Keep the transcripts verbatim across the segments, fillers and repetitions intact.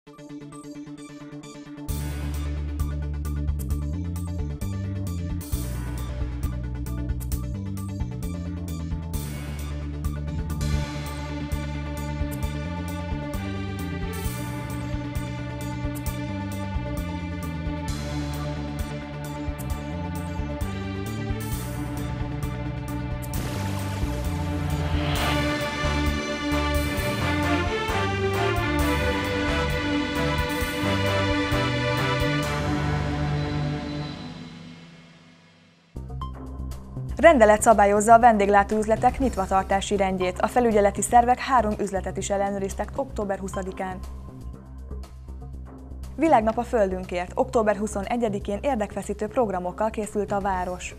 Rendelet szabályozza a vendéglátóüzletek nyitvatartási rendjét. A felügyeleti szervek három üzletet is ellenőriztek október huszadikán. Világnap a Földünkért. október huszonegyedikén érdekfeszítő programokkal készült a város.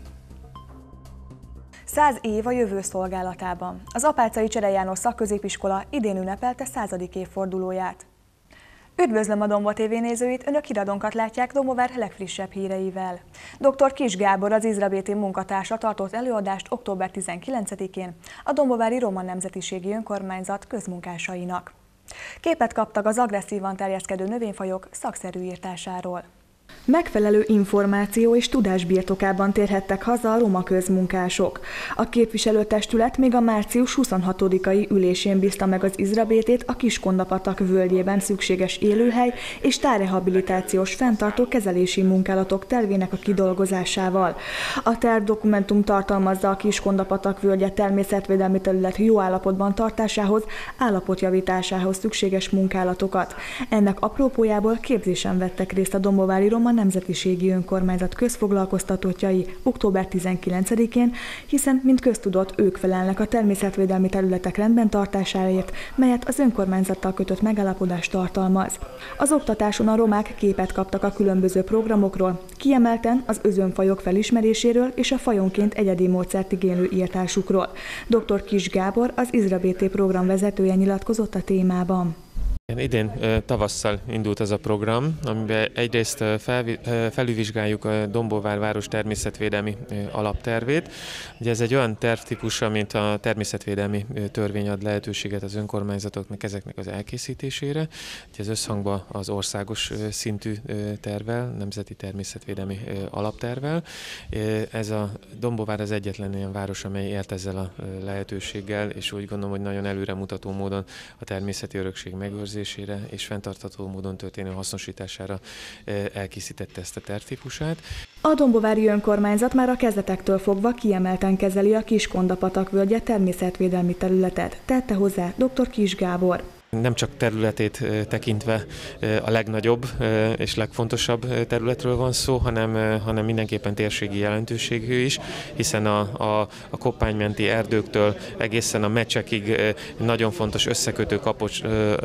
Száz év a jövő szolgálatában. Az Apáczai Csere János Szakközépiskola idén ünnepelte századik évfordulóját. Üdvözlöm a Dombo té vé nézőit, önök híradónkat látják Dombóvár legfrissebb híreivel. doktor Kiss Gábor, az Izra bé té munkatársa tartott előadást október tizenkilencedikén a Dombóvári Roma Nemzetiségi Önkormányzat közmunkásainak. Képet kaptak az agresszívan terjeszkedő növényfajok szakszerű írtásáról. Megfelelő információ és tudás birtokában térhettek haza a roma közmunkások. A képviselőtestület még a március huszonhatodikai ülésén bízta meg az Izra bé tét a Kiskondapatak völgyében szükséges élőhely és tárrehabilitációs fenntartó kezelési munkálatok tervének a kidolgozásával. A tervdokumentum tartalmazza a Kiskondapatak völgye természetvédelmi terület jó állapotban tartásához, állapotjavításához szükséges munkálatokat. Ennek apropójából képzésen vettek részt a Dombóvári Roma Nemzetiségi Önkormányzat közfoglalkoztatottjai október tizenkilencedikén, hiszen, mint köztudott, ők felelnek a természetvédelmi területek rendben tartásáért, melyet az önkormányzattal kötött megállapodás tartalmaz. Az oktatáson a romák képet kaptak a különböző programokról, kiemelten az özönfajok felismeréséről és a fajonként egyedi módszert igénylő írtásukról. doktor Kiss Gábor, az Izra bé té program vezetője nyilatkozott a témában. Idén tavasszal indult az a program, amiben egyrészt felülvizsgáljuk a Dombóvár város természetvédelmi alaptervét. Ugye ez egy olyan tervtípus, mint a természetvédelmi törvény ad lehetőséget az önkormányzatoknak ezeknek az elkészítésére. Ugye ez összhangban az országos szintű tervvel, nemzeti természetvédelmi alaptervvel. Ez a Dombóvár az egyetlen ilyen város, amely élt ezzel a lehetőséggel, és úgy gondolom, hogy nagyon előremutató módon a természeti örökség megőrzésére és fenntartható módon történő hasznosítására elkészítette ezt a tervtípusát. A Dombóvári Önkormányzat már a kezdetektől fogva kiemelten kezeli a Kiskondapatak völgye természetvédelmi területet, tette hozzá doktor Kiss Gábor. Nem csak területét tekintve a legnagyobb és legfontosabb területről van szó, hanem, hanem mindenképpen térségi jelentőségű is, hiszen a, a, a koppánymenti erdőktől egészen a mecsekig nagyon fontos összekötő kapocs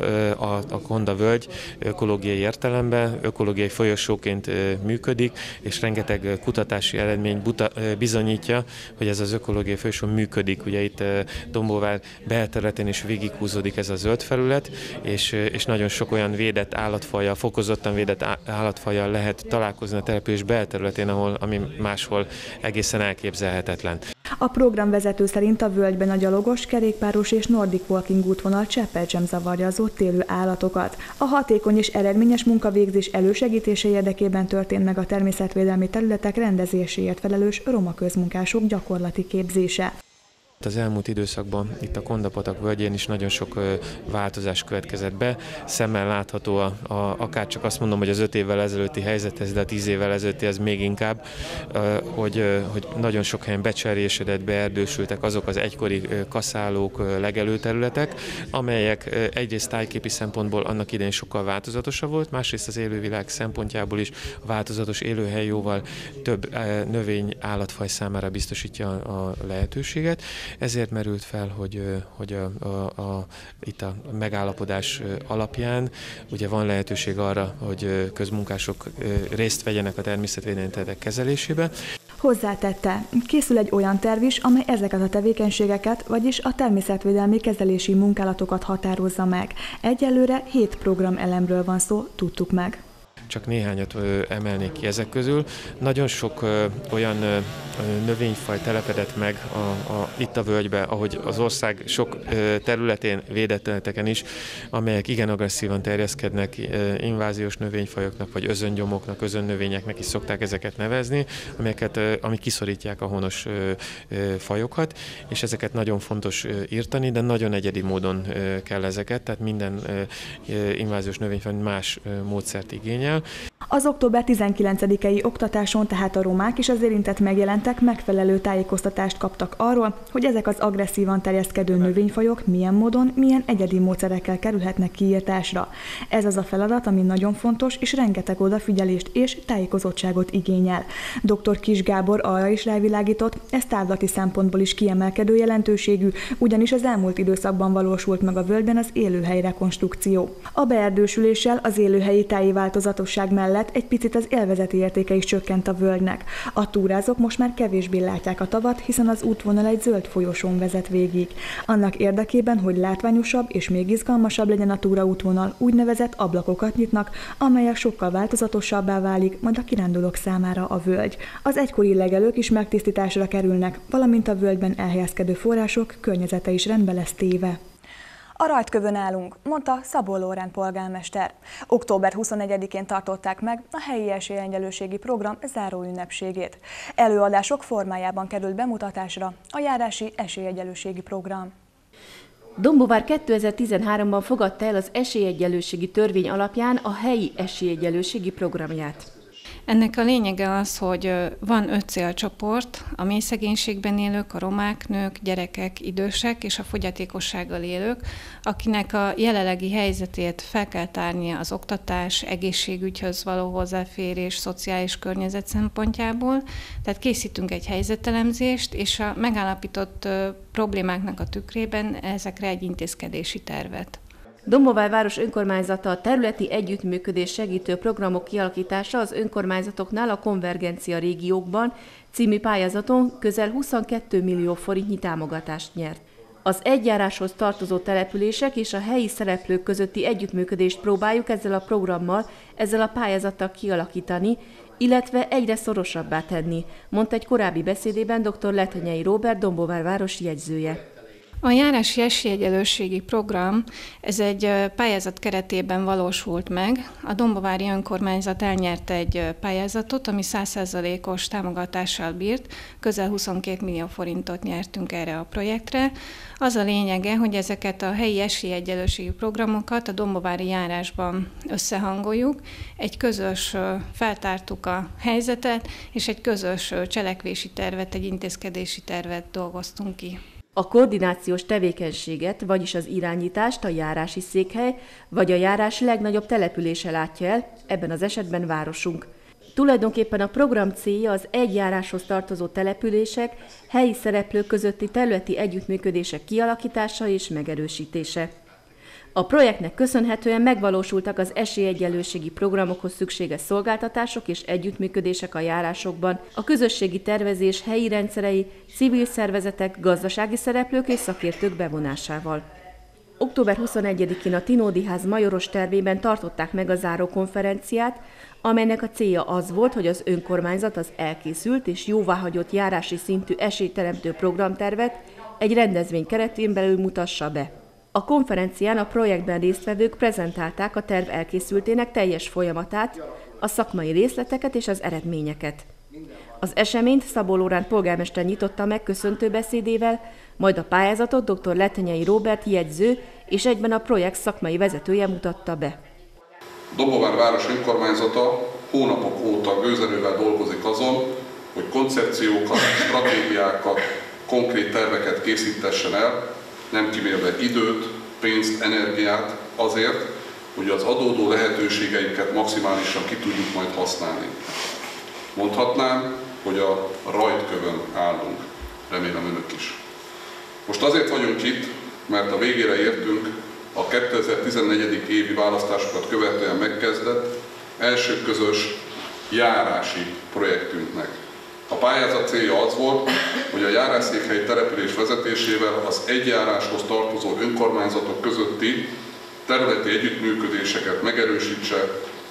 a, a Konda völgy ökológiai értelemben, ökológiai folyosóként működik, és rengeteg kutatási eredmény buta, bizonyítja, hogy ez az ökológiai folyosó működik. Ugye itt Dombóvár belterületén is végighúzódik ez a zöld felület, És, és nagyon sok olyan védett állatfajjal, fokozottan védett állatfajjal lehet találkozni a település belterületén, ahol, ami máshol egészen elképzelhetetlen. A programvezető szerint a völgyben a gyalogos, kerékpáros és Nordic Walking útvonal cseppet sem zavarja az ott élő állatokat. A hatékony és eredményes munkavégzés elősegítése érdekében történt meg a természetvédelmi területek rendezéséért felelős roma közmunkások gyakorlati képzése. Az elmúlt időszakban itt a Kondapatak völgyén is nagyon sok változás következett be. Szemmel látható, a, a, akár csak azt mondom, hogy az öt évvel ezelőtti helyzethez, de a tíz évvel ezelőtti ez még inkább, hogy, hogy nagyon sok helyen becserélyesedett, beerdősültek azok az egykori kaszálók, legelőterületek, amelyek egyrészt tájképi szempontból annak idején sokkal változatosabb volt, másrészt az élővilág szempontjából is a változatos élőhely jóval több növény, állatfaj számára biztosítja a lehetőséget. Ezért merült fel, hogy, hogy a, a, a, itt a megállapodás alapján ugye van lehetőség arra, hogy közmunkások részt vegyenek a természetvédelmi területek kezelésébe. Hozzátette, készül egy olyan terv is, amely ezeket a tevékenységeket, vagyis a természetvédelmi kezelési munkálatokat határozza meg. Egyelőre hét programelemről van szó, tudtuk meg. csak néhányat emelnék ki ezek közül. Nagyon sok olyan növényfaj telepedett meg a, a, itt a völgybe, ahogy az ország sok területén, védett területeken is, amelyek igen agresszívan terjeszkednek, inváziós növényfajoknak, vagy özöngyomoknak, özönnövényeknek is szokták ezeket nevezni, amelyeket, amik kiszorítják a honos fajokat, és ezeket nagyon fontos írtani, de nagyon egyedi módon kell ezeket, tehát minden inváziós növényfaj más módszert igényel. Az október tizenkilencedikei oktatáson tehát a romák és az érintett megjelentek megfelelő tájékoztatást kaptak arról, hogy ezek az agresszívan terjeszkedő növényfajok milyen módon, milyen egyedi módszerekkel kerülhetnek kiírtásra. Ez az a feladat, ami nagyon fontos, és rengeteg odafigyelést és tájékozottságot igényel. doktor Kiss Gábor arra is rávilágított, ez távlati szempontból is kiemelkedő jelentőségű, ugyanis az elmúlt időszakban valósult meg a völgyben az élőhely rekonstrukció. A beerdősüléssel az élőhelyi táji változatosság mellett egy picit az élvezeti értéke is csökkent a völgynek. A túrázók most már kevésbé látják a tavat, hiszen az útvonal egy zöld folyosón vezet végig. Annak érdekében, hogy látványosabb és még izgalmasabb legyen a túraútvonal, úgynevezett ablakokat nyitnak, amelyek sokkal változatosabbá válik majd a kirándulók számára a völgy. Az egykori legelők is megtisztításra kerülnek, valamint a völgyben elhelyezkedő források környezete is rendbe lesz téve. A rajtkövön állunk, mondta Szabó Lórend polgármester. október huszonegyedikén tartották meg a helyi esélyegyenlőségi program záró ünnepségét. Előadások formájában került bemutatásra a járási esélyegyenlőségi program. Dombóvár kétezer-tizenháromban fogadta el az esélyegyenlőségi törvény alapján a helyi esélyegyenlőségi programját. Ennek a lényege az, hogy van öt célcsoport, a mély szegénységben élők, a romák, nők, gyerekek, idősek és a fogyatékossággal élők, akinek a jelenlegi helyzetét fel kell tárnia az oktatás, egészségügyhöz való hozzáférés, szociális környezet szempontjából. Tehát készítünk egy helyzetelemzést, és a megállapított problémáknak a tükrében ezekre egy intézkedési tervet. Dombóvár város önkormányzata a területi együttműködés segítő programok kialakítása az önkormányzatoknál a konvergencia régiókban című pályázaton közel huszonkettő millió forintnyi támogatást nyert. Az egyjáráshoz tartozó települések és a helyi szereplők közötti együttműködést próbáljuk ezzel a programmal, ezzel a pályázattal kialakítani, illetve egyre szorosabbá tenni, mondta egy korábbi beszédében doktor Letenyei Róbert, Dombóvár város jegyzője. A járási esélyegyenlőségi program, ez egy pályázat keretében valósult meg. A dombovári önkormányzat elnyerte egy pályázatot, ami száz százalékos támogatással bírt, közel huszonkét millió forintot nyertünk erre a projektre. Az a lényege, hogy ezeket a helyi esélyegyenlőségi programokat a dombovári járásban összehangoljuk, egy közös feltártuk a helyzetet, és egy közös cselekvési tervet, egy intézkedési tervet dolgoztunk ki. A koordinációs tevékenységet, vagyis az irányítást a járási székhely vagy a járás legnagyobb települése látja el, ebben az esetben városunk. Tulajdonképpen a program célja az egy járáshoz tartozó települések, helyi szereplők közötti területi együttműködések kialakítása és megerősítése. A projektnek köszönhetően megvalósultak az esélyegyenlőségi programokhoz szükséges szolgáltatások és együttműködések a járásokban, a közösségi tervezés helyi rendszerei, civil szervezetek, gazdasági szereplők és szakértők bevonásával. október huszonegyedikén a Tinódi Ház majoros termében tartották meg a záró konferenciát, amelynek a célja az volt, hogy az önkormányzat az elkészült és jóváhagyott járási szintű esélyteremtő programtervet egy rendezvény keretén belül mutassa be. A konferencián a projektben résztvevők prezentálták a terv elkészültének teljes folyamatát, a szakmai részleteket és az eredményeket. Az eseményt Szabó Lórend polgármester nyitotta meg köszöntő beszédével, majd a pályázatot doktor Letenyei Róbert jegyző és egyben a projekt szakmai vezetője mutatta be. Dombóvár város önkormányzata hónapok óta gőzerővel dolgozik azon, hogy koncepciókat, stratégiákat, konkrét terveket készítessen el, nem kimérve időt, pénzt, energiát azért, hogy az adódó lehetőségeinket maximálisan ki tudjuk majd használni. Mondhatnám, hogy a rajtkövön állunk, remélem önök is. Most azért vagyunk itt, mert a végére értünk a kétezer-tizennegyedik évi választásokat követően megkezdett első közös járási projektünknek. A pályázat célja az volt, hogy a járásszékhely település vezetésével az egy járáshoz tartozó önkormányzatok közötti területi együttműködéseket megerősítse,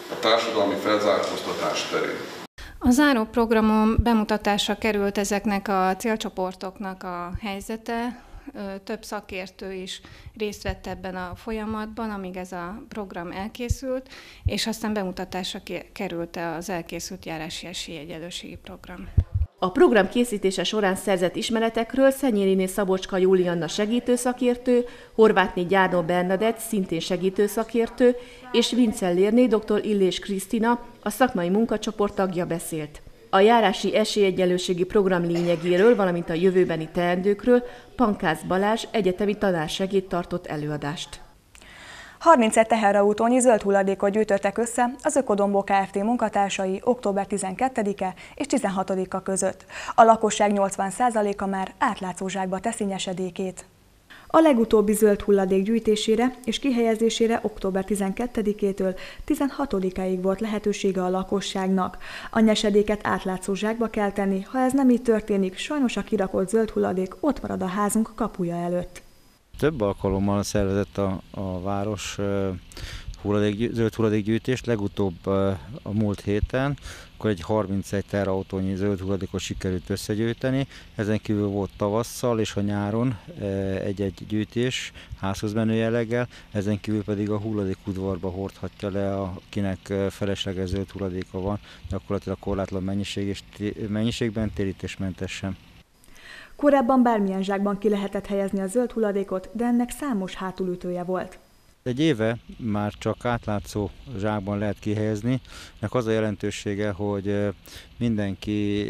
a társadalmi felzárkóztatás terén. A záró programon bemutatásra került ezeknek a célcsoportoknak a helyzete. Több szakértő is részt vett ebben a folyamatban, amíg ez a program elkészült, és aztán bemutatásra került az elkészült járási esélyegyenlőségi program. A program készítése során szerzett ismeretekről Szenyériné Szabocska Julianna segítőszakértő, Horvátné Gyárnó Bernadett szintén segítőszakértő, és Vincellérné dr. Illés Krisztina, a szakmai munkacsoport tagja beszélt. A járási esélyegyenlőségi program lényegéről, valamint a jövőbeni teendőkről Pankász Balázs egyetemi tanársegéd tartott előadást. harmincegy teherautónyi zöld hulladékot gyűjtöttek össze az Ökodombok Kft. Munkatársai október tizenkettedike és tizenhatodika között. A lakosság nyolcvan százaléka már átlátszó zsákba teszi nyesedékét. A legutóbbi zöld hulladék gyűjtésére és kihelyezésére október tizenkettedikétől tizenhatodikáig volt lehetősége a lakosságnak. A nyesedéket átlátszó zsákba kell tenni, ha ez nem így történik, sajnos a kirakott zöld hulladék ott marad a házunk kapuja előtt. Több alkalommal szervezett a, a város uh, hulladék, zöld hulladékgyűjtést, legutóbb uh, a múlt héten, akkor egy harmincegy teherautónyi zöld hulladékot sikerült összegyűjteni. Ezen kívül volt tavasszal és a nyáron uh, egy-egy gyűjtés házhoz menő jelleggel, ezen kívül pedig a hulladékudvarba hordhatja le, akinek uh, felesleges zöld hulladéka van, gyakorlatilag korlátlan mennyiség és mennyiségben, térítésmentesen. Korábban bármilyen zsákban ki lehetett helyezni a zöld hulladékot, de ennek számos hátulütője volt. Egy éve már csak átlátszó zsákban lehet kihelyezni, ennek az a jelentősége, hogy mindenki,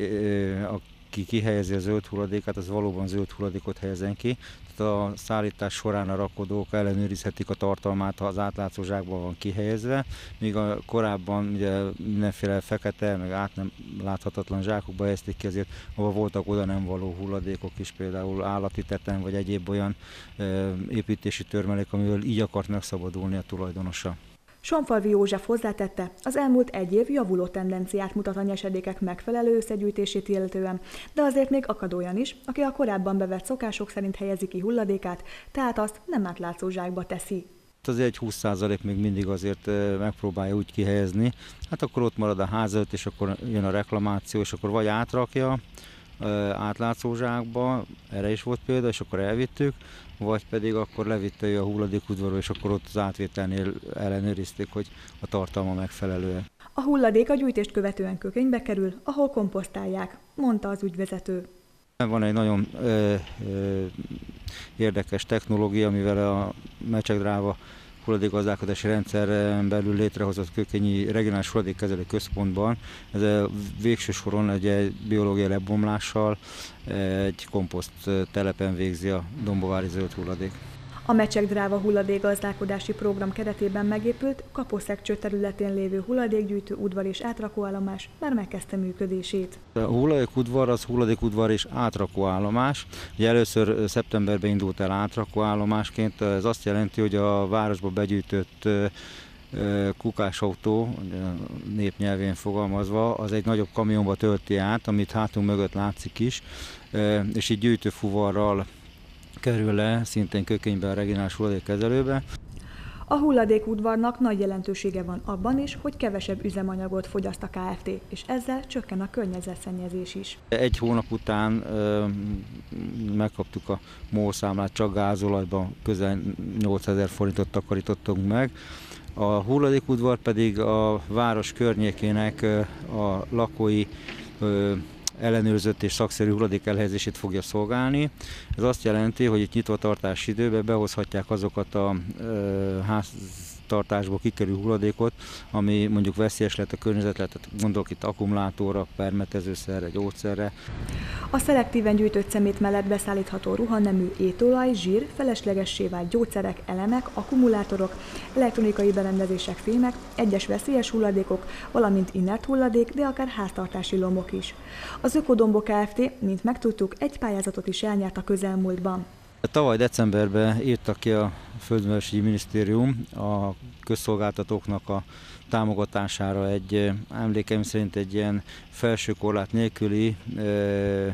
aki kihelyezi a zöld hulladékát, az valóban zöld hulladékot helyezen ki. Tehát a szállítás során a rakodók ellenőrizhetik a tartalmát, ha az átlátszó zsákban van kihelyezve, míg a korábban ugye mindenféle fekete, meg át nem láthatatlan zsákokba helyezték ki, azért ahol voltak oda nem való hulladékok is, például állati teten, vagy egyéb olyan e, építési törmelék, amivel így akart megszabadulni a tulajdonosa. Sonfalvi József hozzátette, az elmúlt egy év javuló tendenciát mutat a nyesedékek megfelelő összegyűjtését illetően, de azért még akad olyan is, aki a korábban bevett szokások szerint helyezi ki hulladékát, tehát azt nem átlátszó zsákba teszi. Azért egy húsz százalék még mindig azért megpróbálja úgy kihelyezni, hát akkor ott marad a ház előtt, és akkor jön a reklamáció, és akkor vagy átrakja átlátszó zsákba, erre is volt példa, és akkor elvittük, vagy pedig akkor levitte ő a hulladékudvarról, és akkor ott az átvételnél ellenőrizték, hogy a tartalma megfelelő. A hulladék a gyűjtést követően kökénybe kerül, ahol komposztálják, mondta az ügyvezető. Van egy nagyon ö, ö, érdekes technológia, amivel a Mecsek-Dráva hulladékgazdálkodási rendszeren belül létrehozott Kőkényi Regionális Hulladékkezelő Központban. Ez a végső soron egy biológiai lebomlással egy komposzt telepen végzi a dombovári zöld hulladék. A Mecsek-Dráva hulladékgazdálkodási program keretében megépült Kaposzegcső területén lévő hulladékgyűjtő udvar és átrakóállomás már megkezdte működését. A hulladékudvar az hulladékudvar és átrakóállomás. Ugye először szeptemberben indult el átrakóállomásként, ez azt jelenti, hogy a városba begyűjtött kukásautó, népnyelvén fogalmazva, az egy nagyobb kamionba tölti át, amit hátunk mögött látszik is, és így gyűjtőfuvarral kerül le szintén Kőkénybe a regionális hulladékkezelőbe. A hulladékudvarnak nagy jelentősége van abban is, hogy kevesebb üzemanyagot fogyaszt a Kft., és ezzel csökken a környezetszennyezés is. Egy hónap után ö, megkaptuk a MOL számlát, csak gázolajban közel nyolcezer forintot takarítottunk meg. A hulladékudvar pedig a város környékének ö, a lakói ö, ellenőrzött és szakszerű hulladék elhelyezését fogja szolgálni. Ez azt jelenti, hogy itt nyitvatartási időben behozhatják azokat a ö, háztartásból kikerül hulladékot, ami mondjuk veszélyes lett a környezetre, tehát gondolok itt akkumulátorra, permetezőszerre, gyógyszerre. A szelektíven gyűjtött szemét mellett beszállítható ruhanemű, étolaj, zsír, feleslegessé vált gyógyszerek, elemek, akkumulátorok, elektronikai berendezések, fémek, egyes veszélyes hulladékok, valamint inert hulladék, de akár háztartási lombok is. Az Ökodombok Kft., mint megtudtuk, egy pályázatot is elnyert a közelmúltban. Tavaly decemberben írtak ki a Földművelésügyi Minisztérium a közszolgáltatóknak a támogatására egy, emlékeim szerint egy ilyen felső korlát nélküli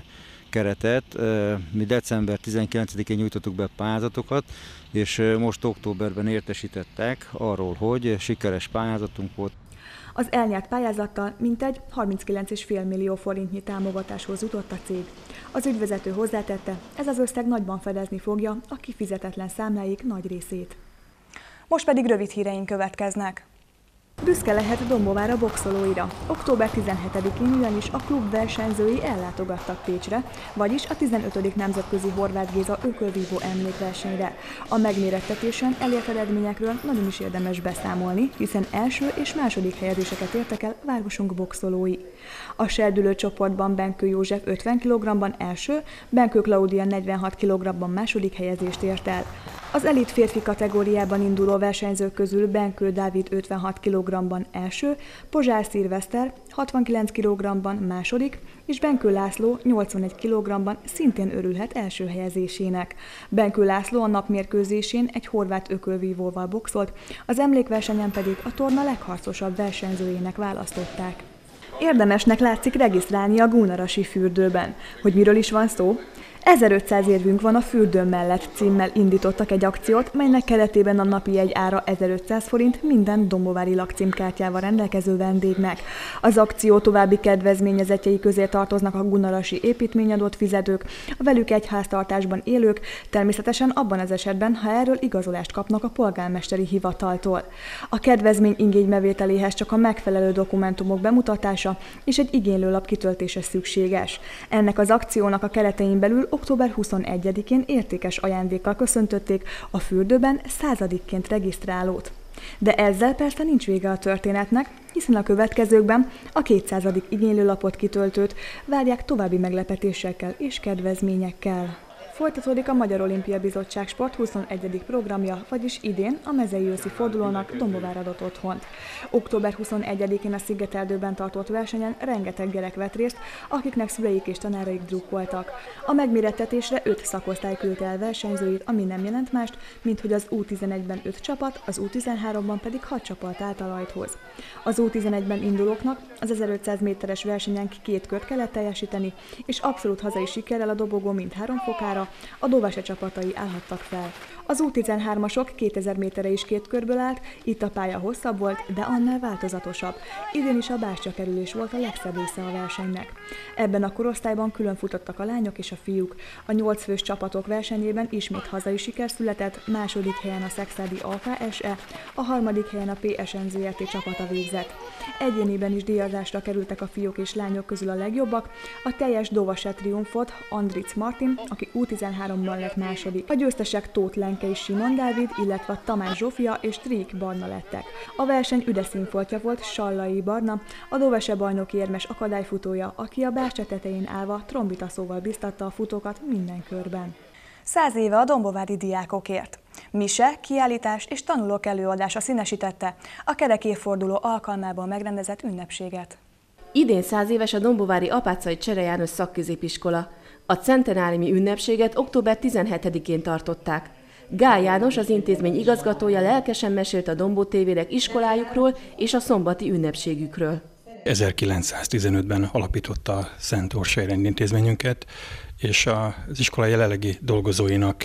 keretet. Mi december tizenkilencedikén nyújtottuk be pályázatokat, és most októberben értesítettek arról, hogy sikeres pályázatunk volt. Az elnyert pályázattal mintegy harminckilenc egész öt millió forintnyi támogatáshoz jutott a cég. Az ügyvezető hozzátette, ez az összeg nagyban fedezni fogja a kifizetetlen számláik nagy részét. Most pedig rövid híreink következnek. Büszke lehet Dombóvár a boxolóira. október tizenhetedikén ugyanis a klub versenyzői ellátogattak Pécsre, vagyis a tizenötödik nemzetközi Horváth Géza ökölvívó emlékversenyre. A megmérettetésen elért eredményekről nagyon is érdemes beszámolni, hiszen első és második helyezéseket értek el városunk boxolói. A serdülő csoportban Benkő József ötven kilogrammban első, Benkő Klaudia negyvenhat kilogrammban második helyezést ért el. Az elit férfi kategóriában induló versenyzők közül Benkő Dávid ötvenhat kilogrammban első, Pozsár Szilveszter hatvankilenc kilogrammban második, és Benkő László nyolcvanegy kilogrammban szintén örülhet első helyezésének. Benkő László a napmérkőzésén egy horvát ökölvívóval boxolt, az emlékversenyen pedig a torna legharcosabb versenyzőjének választották. Érdemesnek látszik regisztrálni a Gunarasi fürdőben. Hogy miről is van szó? ezerötszáz érvünk van a fürdő mellett címmel indítottak egy akciót, melynek keretében a napi jegy ára ezerötszáz forint minden dombóvári lakcímkártyával rendelkező vendégnek. Az akció további kedvezményezetjei közé tartoznak a Gunarasi építményadót fizetők, a velük egy háztartásban élők, természetesen abban az esetben, ha erről igazolást kapnak a polgármesteri hivataltól. A kedvezmény igénybevételéhez csak a megfelelő dokumentumok bemutatása és egy igénylőlap kitöltése szükséges. Ennek az akciónak a keretein belül október huszonegyedikén értékes ajándékkal köszöntötték a fürdőben századikként regisztrálót. De ezzel persze nincs vége a történetnek, hiszen a következőkben a kétszázadik igénylőlapot kitöltőt várják további meglepetésekkel és kedvezményekkel. Folytatódik a Magyar Olimpia Bizottság Sport huszonegyedik programja, vagyis idén a mezei őszi fordulónak Dombóvár adott otthont. október huszonegyedikén a Szigeterdőben tartott versenyen rengeteg gyerek vett részt, akiknek szüleik és tanáraik drukkoltak. A megmérettetésre öt szakosztály küldte el versenyzőit, ami nem jelent mást, mint hogy az U tizenegyben öt csapat, az U tizenháromban pedig hat csapat állt a rajthoz. Az U tizenegyben indulóknak az ezerötszáz méteres versenyen két kört kellett teljesíteni, és abszolút hazai sikerrel a dobogó mindhárom fokára a Dóvase csapatai állhattak fel. Az U tizenhármasok kétezer méterre is két körből állt, itt a pálya hosszabb volt, de annál változatosabb. Idén is a bástyakerülés volt a legszebb része a versenynek. Ebben a korosztályban külön futottak a lányok és a fiúk. A nyolc fős csapatok versenyében ismét hazai siker született, második helyen a Szexádi á ká es é, a harmadik helyen a pé es en zé er té csapata végzett. Egyéniben is díjazásra kerültek a fiúk és lányok közül a legjobbak, a teljes Dóvase triumfot Andric Martin, aki U tizenháromban lett második. A győztesek Tóth Lenke és Simon Dávid, illetve Tamás Zsófia és Trík Barna lettek. A verseny üdes színfoltja volt Sallai Barna, a Dóvase bajnoki érmes akadályfutója, aki a bástya tetején állva trombitaszóval biztatta a futókat minden körben. Száz éve a dombóvári diákokért. Mise, kiállítás és tanulók előadása színesítette a kerek évforduló alkalmából megrendezett ünnepséget. Idén száz éves a dombóvári Apáczai Csere János szakközépiskola. A centenáriumi ünnepséget október tizenhetedikén tartották. Gál János, az intézmény igazgatója lelkesen mesélt a Dombó té vének iskolájukról és a szombati ünnepségükről. ezerkilencszáztizenötben alapította a Szent Orsolya Rendintézményünket, és az iskola jelenlegi dolgozóinak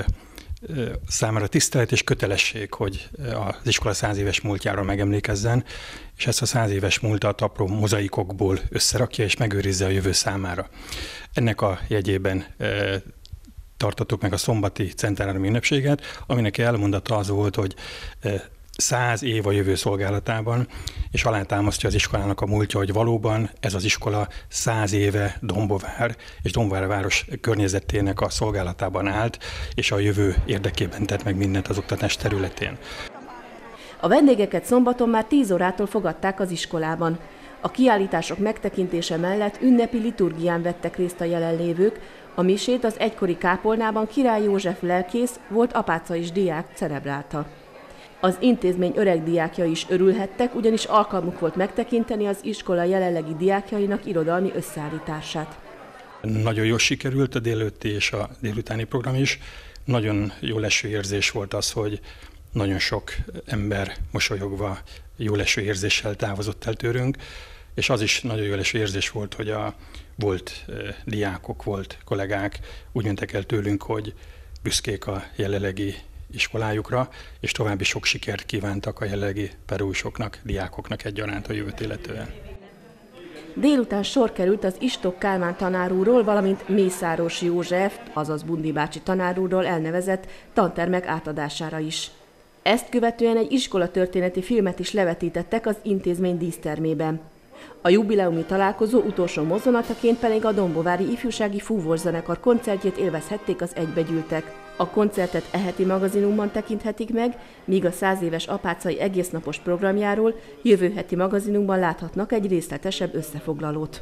számára tisztelet és kötelesség, hogy az iskola száz éves múltjáról megemlékezzen, és ezt a száz éves múltat apró mozaikokból összerakja és megőrizze a jövő számára. Ennek a jegyében tartottuk meg a szombati centenáriumi ünnepséget, aminek elmondata az volt, hogy száz év a jövő szolgálatában, és alátámasztja az iskolának a múltja, hogy valóban ez az iskola száz éve Dombóvár és Dombóvár város környezetének a szolgálatában állt, és a jövő érdekében tett meg mindent az oktatás területén. A vendégeket szombaton már tíz órától fogadták az iskolában. A kiállítások megtekintése mellett ünnepi liturgián vettek részt a jelenlévők, a misét az egykori kápolnában Király József lelkész, volt apáca és diák celebrálta. Az intézmény öreg diákjai is örülhettek, ugyanis alkalmuk volt megtekinteni az iskola jelenlegi diákjainak irodalmi összeállítását. Nagyon jól sikerült a délelőtti és a délutáni program is. Nagyon jó leső érzés volt az, hogy nagyon sok ember mosolyogva, jó leső érzéssel távozott el tőlünk, és az is nagyon jól érzés volt, hogy a volt diákok, volt kollégák úgy mentek el tőlünk, hogy büszkék a jelenlegi iskolájukra, és további sok sikert kívántak a jelenlegi pedagógusoknak, diákoknak egyaránt a jövőt illetően. Délután sor került az Istok Kálmán tanár úrról, valamint Mészáros József, azaz Bundi bácsi tanár úrról elnevezett tantermek átadására is. Ezt követően egy iskolatörténeti filmet is levetítettek az intézmény dísztermében. A jubileumi találkozó utolsó mozzanataként pedig a Dombovári Ifjúsági Fúvószenekar koncertjét élvezhették az egybegyűltek. A koncertet e heti magazinunkban tekinthetik meg, míg a száz éves apácai egésznapos programjáról jövő heti magazinunkban láthatnak egy részletesebb összefoglalót.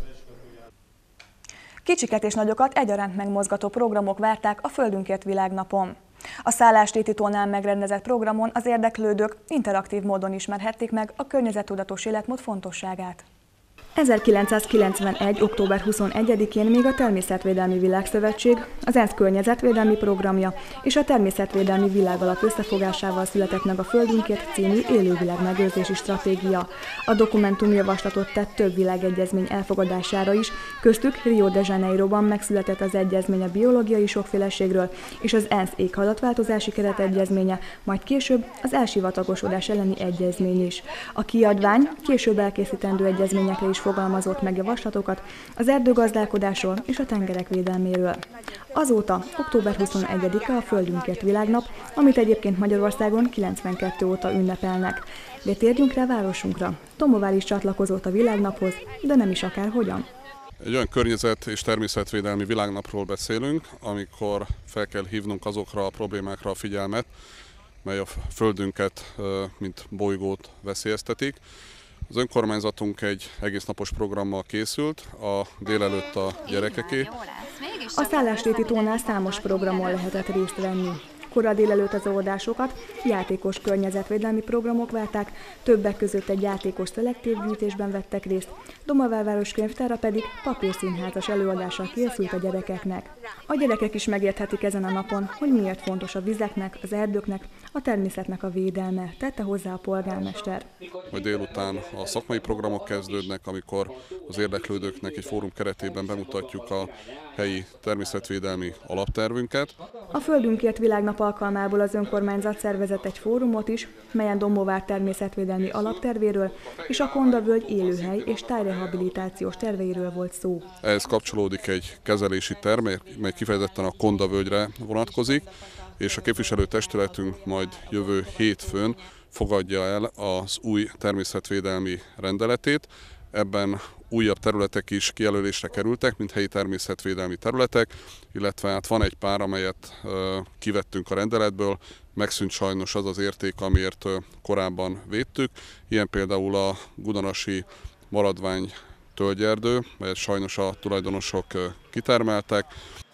Kicsiket és nagyokat egyaránt megmozgató programok várták a Földünkért világnapon. A Szállásréti tónál megrendezett programon az érdeklődők interaktív módon ismerhették meg a környezettudatos életmód fontosságát. ezerkilencszázkilencvenegy. október huszonegyedikén még a Természetvédelmi Világszövetség, az ENSZ környezetvédelmi programja és a Természetvédelmi Világalap összefogásával született meg a Földünkért című élővilág megőrzési stratégia. A dokumentum javaslatot tett több világegyezmény elfogadására is, köztük Rio de Janeiroban megszületett az egyezmény a biológiai sokféleségről és az ENSZ éghajlatváltozási keretegyezménye, majd később az elsivatagosodás elleni egyezmény is. A kiadvány később elkészítendő egyezményekre is fogalmazott meg javaslatokat az erdőgazdálkodásról és a tengerek védelméről. Azóta október huszonegyedike a Földünkért világnap, amit egyébként Magyarországon kilencvenkettő óta ünnepelnek. De térjünk rá városunkra. Dombóvár is csatlakozott a világnaphoz, de nem is akárhogyan. Egy olyan környezet- és természetvédelmi világnapról beszélünk, amikor fel kell hívnunk azokra a problémákra a figyelmet, mely a Földünket, mint bolygót veszélyeztetik. Az önkormányzatunk egy egésznapos programmal készült, a délelőtt a gyerekeké. A Szállásréti tónál számos programon lehetett részt venni. Kora délelőtt az óvodásokat játékos környezetvédelmi programok várták, többek között egy játékos szelektív gyűjtésben vettek részt, Dombóvár városkönyvtára pedig papírszínházas előadással készült a gyerekeknek. A gyerekek is megérthetik ezen a napon, hogy miért fontos a vizeknek, az erdőknek, a természetnek a védelme, tette hozzá a polgármester. Majd délután a szakmai programok kezdődnek, amikor az érdeklődőknek egy fórum keretében bemutatjuk a helyi természetvédelmi alaptervünket. A Földünkért világnap alkalmából az önkormányzat szervezett egy fórumot is, melyen Dombóvár természetvédelmi alaptervéről és a Kondavölgy élőhely és tájrehabilitációs terveiről volt szó. Ehhez kapcsolódik egy kezelési terv, mely kifejezetten a Kondavölgyre vonatkozik, és a képviselőtestületünk majd jövő hétfőn fogadja el az új természetvédelmi rendeletét. Ebben újabb területek is kijelölésre kerültek, mint helyi természetvédelmi területek, illetve hát van egy pár, amelyet kivettünk a rendeletből, megszűnt sajnos az az érték, amiért korábban védtük. Ilyen például a gudanasi maradvány tölgyerdő, melyet sajnos a tulajdonosok kitermeltek.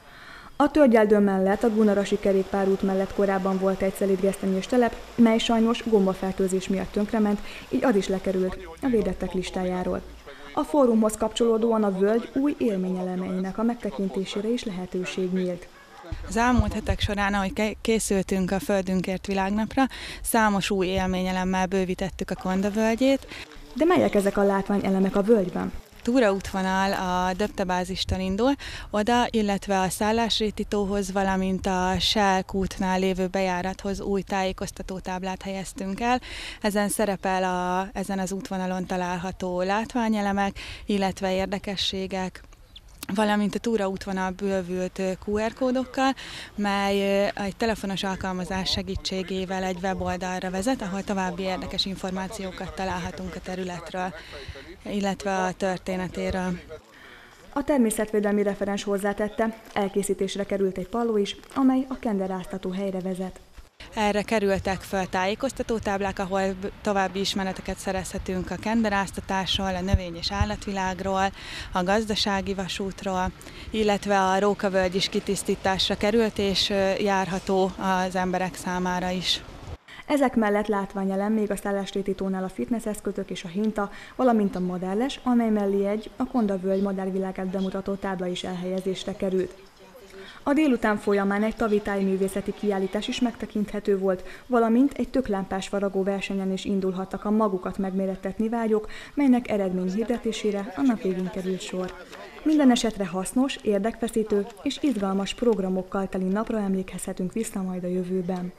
A tölgyerdő mellett a Gunarasi kerékpárút mellett korábban volt egy szelídgesztenyés telep, mely sajnos gombafertőzés miatt tönkrement, így az is lekerült a védettek listájáról. A fórumhoz kapcsolódóan a völgy új élményelemeinek a megtekintésére is lehetőség nyílt. Az elmúlt hetek során, ahogy készültünk a Földünkért világnapra, számos új élményelemmel bővítettük a Kondavölgyét. De melyek ezek a látványelemek a völgyben? Túraútvonal a Döbte-bázistól indul, oda, illetve a Szállásréti tóhoz, valamint a Shell kútnál lévő bejárathoz új tájékoztatótáblát helyeztünk el. Ezen szerepel a, ezen az útvonalon található látványelemek, illetve érdekességek, valamint a túraútvonal bővült kú er kódokkal, mely egy telefonos alkalmazás segítségével egy weboldalra vezet, ahol további érdekes információkat találhatunk a területről, illetve a történetéről. A természetvédelmi referens hozzátette, elkészítésre került egy palló is, amely a kenderáztató helyre vezet. Erre kerültek fel tájékoztatótáblák, ahol további ismereteket szerezhetünk a kenderáztatásról, a növény- és állatvilágról, a gazdasági vasútról, illetve a Rókavölgy is kitisztításra került, és járható az emberek számára is. Ezek mellett látványelem még a Szállásréti tónál a fitnesseszközök és a hinta, valamint a madárles, amely mellé egy a Kondavölgy madárvilágát bemutató tábla is elhelyezésre került. A délután folyamán egy tavitáj művészeti kiállítás is megtekinthető volt, valamint egy töklámpás faragó versenyen is indulhattak a magukat megmérettetni vágyók, melynek eredmény hirdetésére a nap végén került sor. Minden esetre hasznos, érdekfeszítő és izgalmas programokkal teli napra emlékezhetünk vissza majd a jövőben.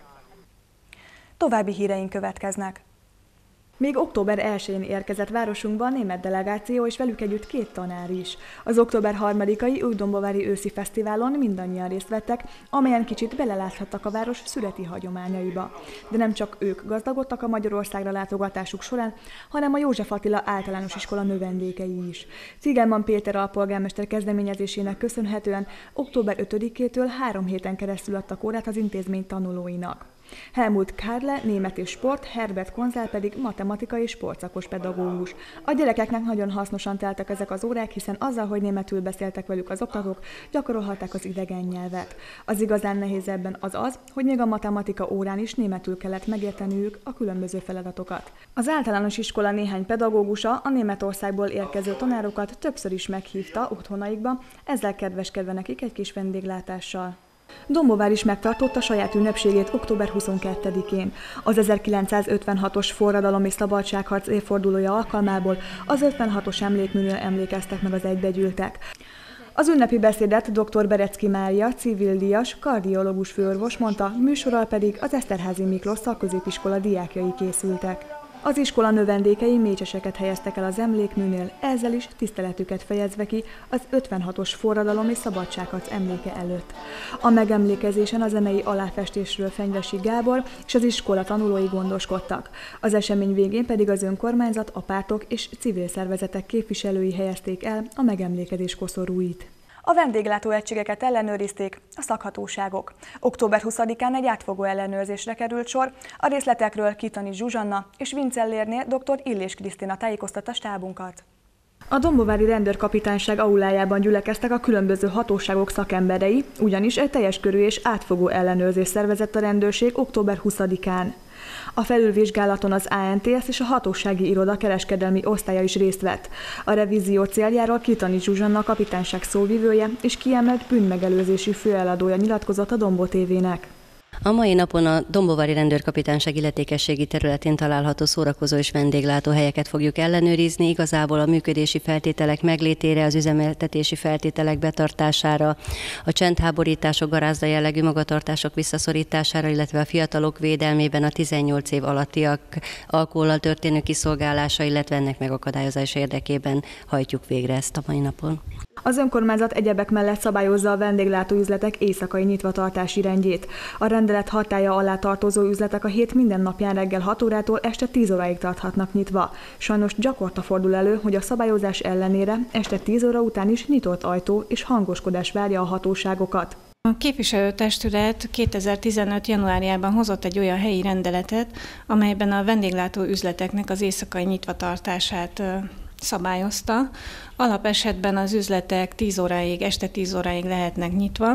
További híreink következnek. Még október elsején érkezett városunkba a német delegáció, és velük együtt két tanár is. Az október harmadikai Újdombovári őszi fesztiválon mindannyian részt vettek, amelyen kicsit beleláthattak a város születi hagyományaiba. De nem csak ők gazdagodtak a Magyarországra látogatásuk során, hanem a József Attila általános iskola növendékei is. Cigányman Péter alpolgármester kezdeményezésének köszönhetően október ötödikétől három héten keresztül adtak órát az intézmény tanulóinak. Helmut Kárle, német és sport, Herbert Konzál pedig matematika és sportszakos pedagógus. A gyerekeknek nagyon hasznosan teltek ezek az órák, hiszen azzal, hogy németül beszéltek velük az oktatók, gyakorolhatták az idegen nyelvet. Az igazán nehéz ebben az az, hogy még a matematika órán is németül kellett megérteniük a különböző feladatokat. Az általános iskola néhány pedagógusa a Németországból érkező tanárokat többször is meghívta otthonaikba, ezzel kedveskedve nekik egy kis vendéglátással. Dombovár is megtartotta saját ünnepségét október huszonkettedikén. Az ezerkilencszázötvenhatos forradalom és szabadságharc évfordulója alkalmából az ötvenhatos emlékműnél emlékeztek meg az egybegyűltek. Az ünnepi beszédet dr. Berecki Mária, civildíjas, kardiológus főorvos mondta, műsorral pedig az Eszterházy Miklós szakközépiskola diákjai készültek. Az iskola növendékei mécseseket helyeztek el az emlékműnél, ezzel is tiszteletüket fejezve ki az ötvenhatos forradalom és szabadságharc emléke előtt. A megemlékezésen a zenei aláfestésről Fenyvesi Gábor és az iskola tanulói gondoskodtak. Az esemény végén pedig az önkormányzat, a pártok és civil szervezetek képviselői helyezték el a megemlékezés koszorúit. A vendéglátóegységeket ellenőrizték a szakhatóságok. október huszadikán egy átfogó ellenőrzésre került sor, a részletekről Kitani Zsuzsanna és Vincellérnél dr. Illés Krisztina tájékoztatta stábunkat. A dombovári rendőrkapitányság aulájában gyülekeztek a különböző hatóságok szakemberei, ugyanis egy teljes körű és átfogó ellenőrzést szervezett a rendőrség október huszadikán. A felülvizsgálaton az á en té es és a hatósági iroda kereskedelmi osztálya is részt vett. A revízió céljáról Kitani Zsuzsanna, a kapitányság szóvivője és kiemelt bűnmegelőzési főeladója nyilatkozott a Dombo té vének. A mai napon a Dombovári Rendőrkapitányság illetékességi területén található szórakozó és vendéglátó helyeket fogjuk ellenőrizni, igazából a működési feltételek meglétére, az üzemeltetési feltételek betartására, a csendháborítások, garázda jellegű magatartások visszaszorítására, illetve a fiatalok védelmében a tizennyolc év alattiak alkohollal történő kiszolgálása, illetve ennek megakadályozása érdekében hajtjuk végre ezt a mai napon. Az önkormányzat egyebek mellett szabályozza a vendéglátóüzletek éjszakai nyitvatartási rendjét. A rendelet hatálya alá tartozó üzletek a hét minden napján reggel hat órától este tíz óráig tarthatnak nyitva. Sajnos gyakorta fordul elő, hogy a szabályozás ellenére este tíz óra után is nyitott ajtó és hangoskodás várja a hatóságokat. A képviselőtestület kétezer-tizenöt. januárjában hozott egy olyan helyi rendeletet, amelyben a vendéglátó üzleteknek az éjszakai nyitvatartását szabályozta. Alapesetben az üzletek tíz óráig, este tíz óráig lehetnek nyitva.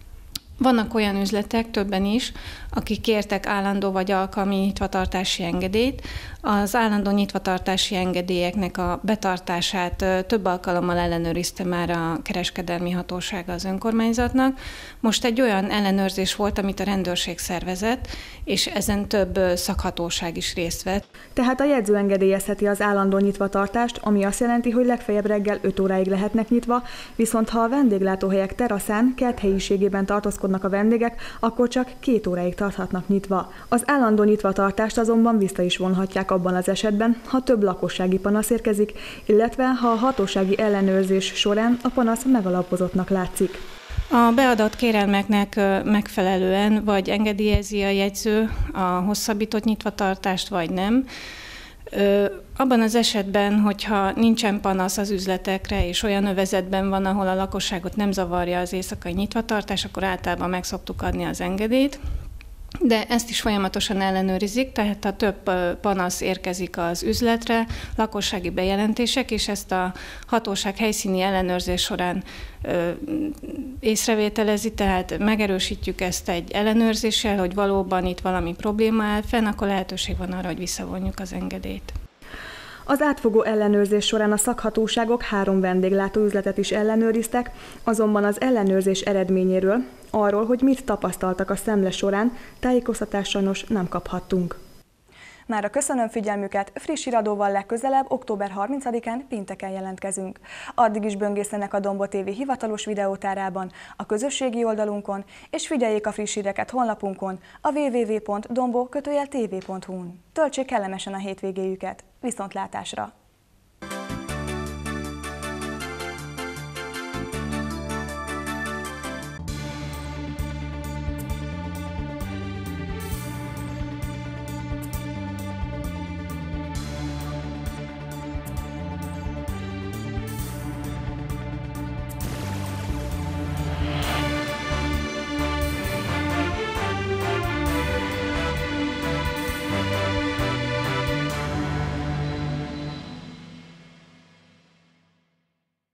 Vannak olyan üzletek, többen is, akik kértek állandó vagy alkalmi nyitvatartási engedélyt. Az állandó nyitvatartási engedélyeknek a betartását több alkalommal ellenőrizte már a kereskedelmi hatósága az önkormányzatnak. Most egy olyan ellenőrzés volt, amit a rendőrség szervezett, és ezen több szakhatóság is részt vett. Tehát a jegyző engedélyezheti az állandó nyitvatartást, ami azt jelenti, hogy legfeljebb reggel öt óráig lehetnek nyitva, viszont ha a vendéglátóhelyek teraszán, kerthelyiségében tartózkodnak a vendégek, akkor csak két óráig tarthatnak nyitva. Az állandó nyitvatartást azonban vissza is vonhatják abban az esetben, ha több lakossági panasz érkezik, illetve ha a hatósági ellenőrzés során a panasz megalapozottnak látszik. A beadott kérelmeknek megfelelően vagy engedélyezi a jegyző a hosszabbított nyitvatartást, vagy nem. Abban az esetben, hogyha nincsen panasz az üzletekre, és olyan övezetben van, ahol a lakosságot nem zavarja az éjszakai nyitvatartás, akkor általában meg szoktuk adni az engedélyt. De ezt is folyamatosan ellenőrizik, tehát ha több panasz érkezik az üzletre, lakossági bejelentések, és ezt a hatóság helyszíni ellenőrzés során ö, észrevételezi, tehát megerősítjük ezt egy ellenőrzéssel, hogy valóban itt valami probléma áll fenn, akkor lehetőség van arra, hogy visszavonjuk az engedélyt. Az átfogó ellenőrzés során a szakhatóságok három vendéglátóüzletet is ellenőriztek, azonban az ellenőrzés eredményéről, arról, hogy mit tapasztaltak a szemle során, tájékoztatást sajnos nem kaphattunk. Mára köszönöm figyelmüket, friss híradóval legközelebb, október harmincadikán pénteken jelentkezünk. Addig is böngészenek a Dombo té vé hivatalos videótárában, a közösségi oldalunkon, és figyeljék a friss híreket honlapunkon, a double-u double-u double pont dombo t v pont hu-n. Töltsék kellemesen a hétvégéjüket, viszontlátásra!